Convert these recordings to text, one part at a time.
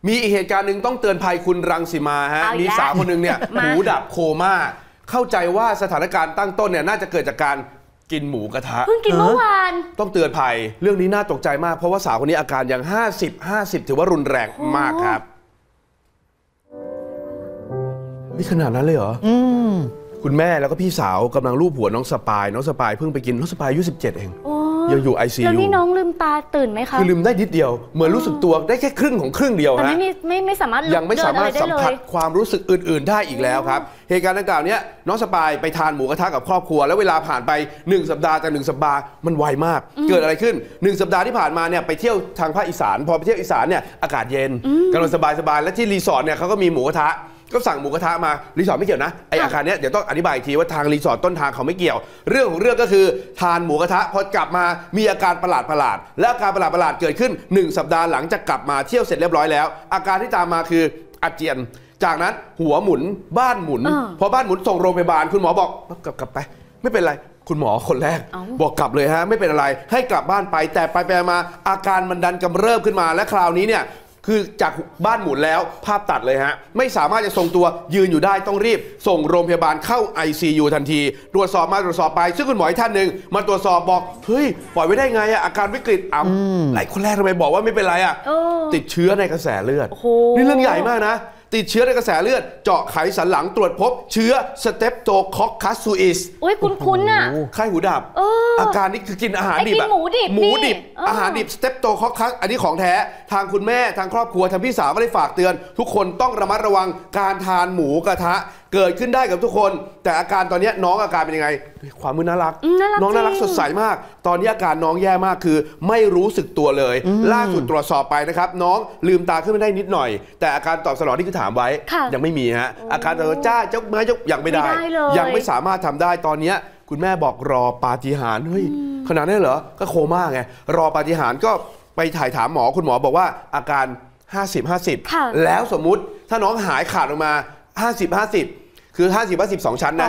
มีอีกเหตุการณ์หนึ่งต้องเตือนภัยคุณรังสีมาฮะมีสาวคนหนึ่งเนี่ยหูดับโคม่าเข้าใจว่าสถานการณ์ตั้งต้นเนี่ยน่าจะเกิดจากการกินหมูกระทะเพิ่งกินเมื่อวานต้องเตือนภัยเรื่องนี้น่าตกใจมากเพราะว่าสาวคนนี้อาการยัง50 ถือว่ารุนแรงมากครับนี่ขนาดนั้นเลยเหรอคุณแม่แล้วก็พี่สาวกำลังลูบหัวน้องสปายเพิ่งไปกินน้องสปายอายุ17เองยังอยู่ ICU แล้วนี่น้องลืมตาตื่นไหมคะคือลืมได้นิดเดียวเหมือนรู้สึกตัวได้แค่ครึ่งเดียวฮะไม่สามารถยังไม่สามารถสัมผัสความรู้สึกอื่นๆได้อีกแล้วครับเหตุการณ์ดังกล่าวนี้น้องสปายไปทานหมูกระทะกับครอบครัวแล้วเวลาผ่านไป1 สัปดาห์จาก1 สัปดาห์มันไวมากเกิดอะไรขึ้น1 สัปดาห์ที่ผ่านมาเนี่ยไปเที่ยวทางภาคอีสานพอไปเที่ยวอีสานเนี่ยอากาศเย็นกำลังสบายและที่รีสอร์ทเนี่ยเขาก็มีหมูกระทะก็สั่งหมูกระทะมารีสอร์ทไม่เกี่ยวนะไออาคารเนี้ยเดี๋ยวต้องอธิบายอีกทีว่าทางรีสอร์ทต้นทางเขาไม่เกี่ยวเรื่องของเรื่องก็คือทานหมูกระทะพอกลับมามีอาการประหลาดและอาการประหลาดเกิดขึ้น1 สัปดาห์หลังจากกลับมาเที่ยวเสร็จเรียบร้อยแล้วอาการที่ตามมาคืออาเจียนจากนั้นหัวหมุนบ้านหมุนพอบ้านหมุนส่งโรงพยาบาลคุณหมอบอกกลับไปไม่เป็นไรคุณหมอคนแรกบอกกลับเลยฮะไม่เป็นอะไรให้กลับบ้านไปแต่ไปมาอาการมันดันกำเริบขึ้นมาและคราวนี้เนี่ยคือจากบ้านหมุนแล้วภาพตัดเลยฮะไม่สามารถจะทรงตัวยืนอยู่ได้ต้องรีบส่งโรงพยาบาลเข้า ICU ทันทีตรวจสอบไปซึ่งคุณหมอท่านหนึ่งมาตรวจสอบบอกเฮ้ยปล่อยไว้ได้ไงอะอาการวิกฤตหลายคนแรกทำไมบอกว่าไม่เป็นไรอะติดเชื้อในกระแสเลือดนี่เรื่องใหญ่มากนะติดเชื้อในกระแสเลือดเจาะไขสันหลังตรวจพบเชื้อสเตปโตคอคคัสซูอิสคุ้นๆน่ะไข้หูดับอาการนี้คือกินอาหารดิบหมูดิบอาหารดิบสเตปโตคอคคัสอันนี้ของแท้ทางคุณแม่ทางครอบครัวทางพี่สาวก็ได้ฝากเตือนทุกคนต้องระมัดระวังการทานหมูกระทะเกิดขึ้นได้กับทุกคนแต่อาการตอนนี้น้องอาการเป็นยังไงความมือน่ารักน้องน่ารักสดใสมากตอนนี้อาการน้องแย่มากคือไม่รู้สึกตัวเลยล่าสุดตรวจสอบไปนะครับน้องลืมตาขึ้นมาได้นิดหน่อยแต่อาการตอบสนองที่คือถามไว้ยังไม่มีฮะอาการตัวจ้าเจ้าไม้ยกยังไม่ได้ยังไม่สามารถทำได้ตอนนี้คุณแม่บอกรอปาฏิหาริย์เฮ้ยขนาดนั้นเหรอก็โคม่าไงรอปาฏิหาริย์ก็ไปถ่ายถามหมอคุณหมอบอกว่าอาการ50 แล้วสมมุติถ้าน้องหายขาดออกมา50 คือ50 2 ชั้นนะ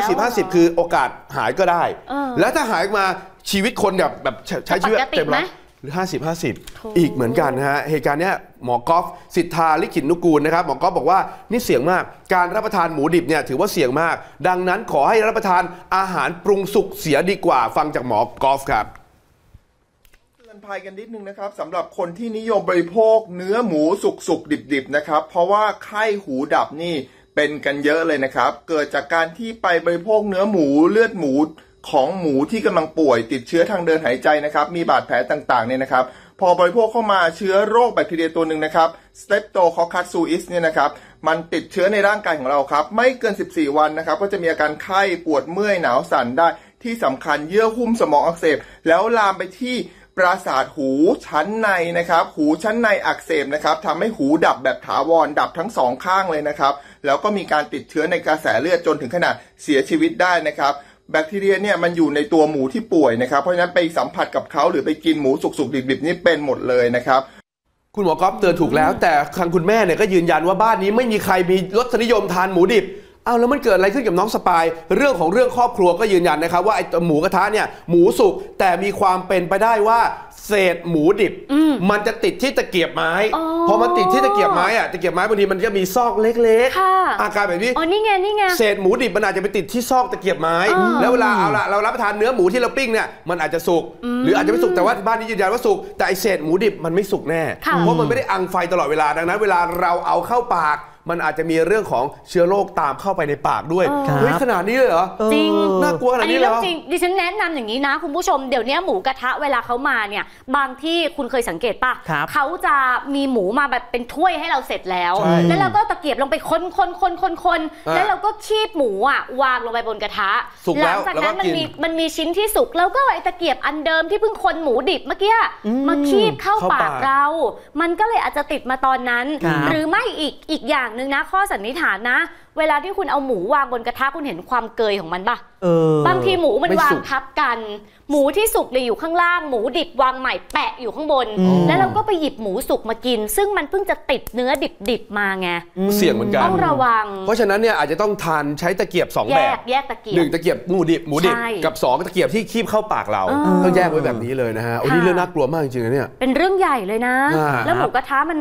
50 คือโอกาสหายก็ได้แล้วถ้าหายมาชีวิตคนแบบใช้ชีวิตเต็มร้อยหรือ50 อีกเหมือนกันนะฮะเหตุการณ์นี้หมอกอล์ฟสิทธาลิขิตนุกูลนะครับหมอกอล์ฟบอกว่านี่เสี่ยงมากการรับประทานหมูดิบเนี่ยถือว่าเสี่ยงมากดังนั้นขอให้รับประทานอาหารปรุงสุกเสียดีกว่าฟังจากหมอกอล์ฟครับเตือนภัยกันนิดนึงนะครับสำหรับคนที่นิยมบริโภคเนื้อหมูสุกดิบๆนะครับเพราะว่าไข้หูดับนี่เป็นกันเยอะเลยนะครับเกิดจากการที่ไปบริโภคเนื้อหมูเลือดหมูของหมูที่กำลังป่วยติดเชื้อทางเดินหายใจนะครับมีบาดแผลต่างๆเนี่ยนะครับพอบริโภคเข้ามาเชื้อโรคแบคทีเรียตัวหนึ่งนะครับ Streptococcus suis เนี่ยนะครับมันติดเชื้อในร่างกายของเราครับไม่เกิน14 วันนะครับก็จะมีอาการไข้ปวดเมื่อยหนาวสั่นได้ที่สำคัญเยื่อหุ้มสมองอักเสบแล้วลามไปที่ประสาทหูชั้นในนะครับหูชั้นในอักเสบนะครับทำให้หูดับแบบถาวรดับทั้งสองข้างเลยนะครับแล้วก็มีการติดเชื้อในกระแสเลือดจนถึงขนาดเสียชีวิตได้นะครับแบคทีเรียเนี่ยมันอยู่ในตัวหมูที่ป่วยนะครับเพราะฉะนั้นไปสัมผัสกับเขาหรือไปกินหมูสุกๆดิบๆนี่เป็นหมดเลยนะครับคุณหมอก๊อฟเตือนถูกแล้วแต่ทางคุณแม่เนี่ยก็ยืนยันว่าบ้านนี้ไม่มีใครมีรสนิยมทานหมูดิบแล้วมันเกิดอะไรขึ้นกับน้องสปายเรื่องของเรื่องครอบครัวก็ยืนยันนะครับว่าไอ้หมูกระทะเนี่ยหมูสุกแต่มีความเป็นไปได้ว่าเศษหมูดิบมันจะติดที่ตะเกียบไม้พอมันติดที่ตะเกียบไม้ตะเกียบไม้บางทีมันจะมีซอกเล็กๆอาการแบบนี้นี่ไงเศษหมูดิบมันอาจจะไปติดที่ซอกตะเกียบไม้แล้วเวลาเรารับประทานเนื้อหมูที่เราปิ้งเนี่ยมันอาจจะสุกหรืออาจจะไม่สุกแต่ว่าบ้านนี้ยืนยันว่าสุกแต่ไอเศษหมูดิบมันไม่สุกแน่เพราะมันไม่ได้อังไฟตลอดเวลาดังนั้นเวลาเราเอาเข้าปากมันอาจจะมีเรื่องของเชื้อโรคตามเข้าไปในปากด้วยเฮ้ยขนาดนี้เลยเหรอจริงน่ากลัวขนาดนี้เหรอจริงดิฉันแนะนำอย่างนี้นะคุณผู้ชมเดี๋ยวนี้หมูกระทะเวลาเขามาเนี่ยบางที่คุณเคยสังเกตป่ะเขาจะมีหมูมาแบบเป็นถ้วยให้เราเสร็จแล้วแล้วเราก็ตะเกียบลงไปคนแล้วเราก็คีบหมูวางลงไปบนกระทะหลังจากนั้นมันมีชิ้นที่สุกแล้วก็ไอตะเกียบอันเดิมที่เพิ่งคนหมูดิบเมื่อกี้มาคีบเข้าปากเรามันก็เลยอาจจะติดมาตอนนั้นหรือไม่อีกอย่างนึงนะข้อสันนิษฐานนะเวลาที่คุณเอาหมูวางบนกระทะคุณเห็นความเกยของมันป่ะบางทีหมูมันวางทับกันหมูที่สุกเลยอยู่ข้างล่างหมูดิบวางใหม่แปะอยู่ข้างบนแล้วเราก็ไปหยิบหมูสุกมากินซึ่งมันเพิ่งจะติดเนื้อดิบมาไงเสี่ยงเหมือนกันต้องระวังเพราะฉะนั้นเนี่ยอาจจะต้องทานใช้ตะเกียบ2แบบแยกตะเกียบ 1ตะเกียบหมูดิบกับ2ตะเกียบที่คีบเข้าปากเราต้องแยกไว้แบบนี้เลยนะฮะโอ้นี่เรื่องน่ากลัวมากจริงๆนะเนี่ยเป็นเรื่องใหญ่เลยนะแล้วหมูกระทะมัน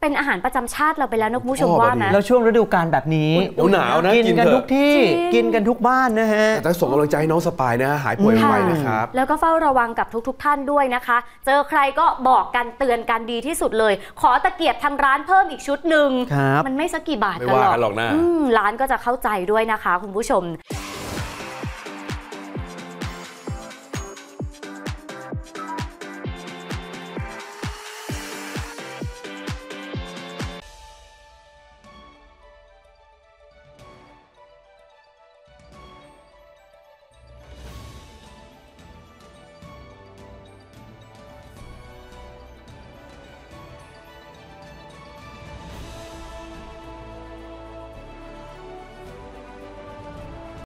เป็นอาหารประจำชาติเราไปแล้วนะคุณผู้ชมว่าไหมแล้วช่วงฤดูกาลแบบนี้หนาวนะกินกันทุกที่กินกันทุกบ้านนะฮะแต่ส่งกำลังใจให้น้องสปายนะหายป่วยไวนะครับแล้วก็เฝ้าระวังกับทุกท่านด้วยนะคะเจอใครก็บอกกันเตือนกันดีที่สุดเลยขอตะเกียบทางร้านเพิ่มอีกชุดหนึ่งมันไม่สักกี่บาทกันหรอกร้านก็จะเข้าใจด้วยนะคะคุณผู้ชม